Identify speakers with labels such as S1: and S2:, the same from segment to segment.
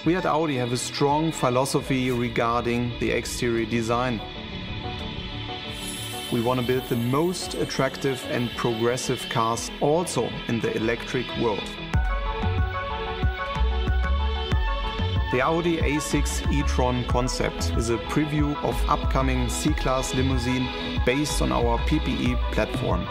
S1: We at Audi have a strong philosophy regarding the exterior design. We want to build the most attractive and progressive cars also in the electric world. The Audi A6 e-tron concept is a preview of upcoming C-Class limousine based on our PPE platform.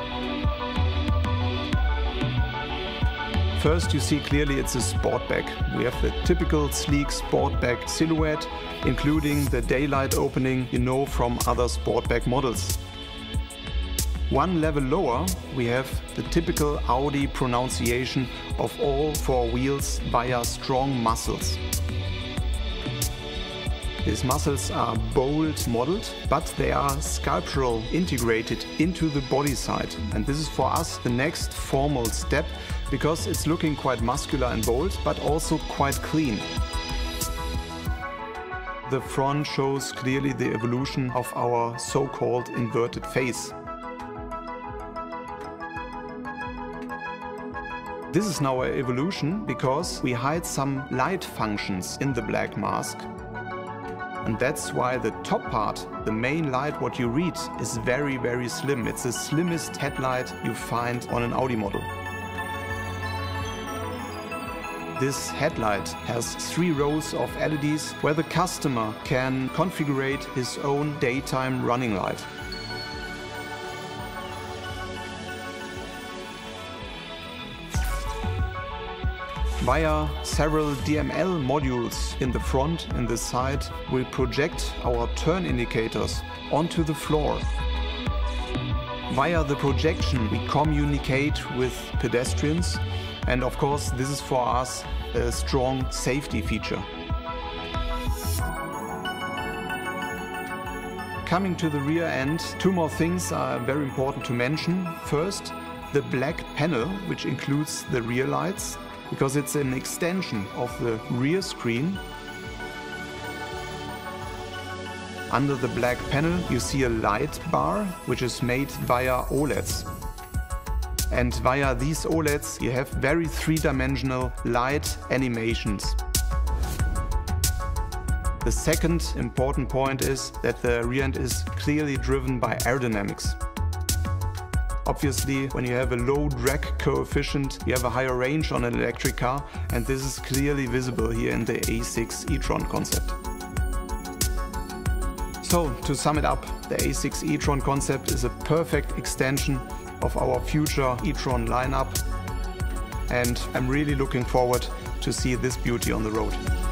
S1: First, you see clearly it's a Sportback. We have the typical sleek Sportback silhouette, including the daylight opening you know from other Sportback models. One level lower, we have the typical Audi pronunciation of all four wheels via strong muscles. These muscles are bold modeled, but they are sculptural integrated into the body side. And this is for us the next formal step, because it's looking quite muscular and bold, but also quite clean. The front shows clearly the evolution of our so-called inverted face. This is now an evolution because we hide some light functions in the black mask. And that's why the top part, the main light what you read, is very, very slim. It's the slimmest headlight you find on an Audi model. This headlight has 3 rows of LEDs where the customer can configure his own daytime running light. Via several DML modules in the front and the side, we project our turn indicators onto the floor. Via the projection, we communicate with pedestrians, and of course, this is for us a strong safety feature. Coming to the rear end, 2 more things are very important to mention. First, the black panel, which includes the rear lights, because it's an extension of the rear screen. Under the black panel you see a light bar, which is made via OLEDs. And via these OLEDs you have very 3-dimensional light animations. The second important point is that the rear end is clearly driven by aerodynamics. Obviously, when you have a low drag coefficient, you have a higher range on an electric car, and this is clearly visible here in the A6 e-tron concept. So, to sum it up, the A6 e-tron concept is a perfect extension of our future e-tron lineup, and I'm really looking forward to see this beauty on the road.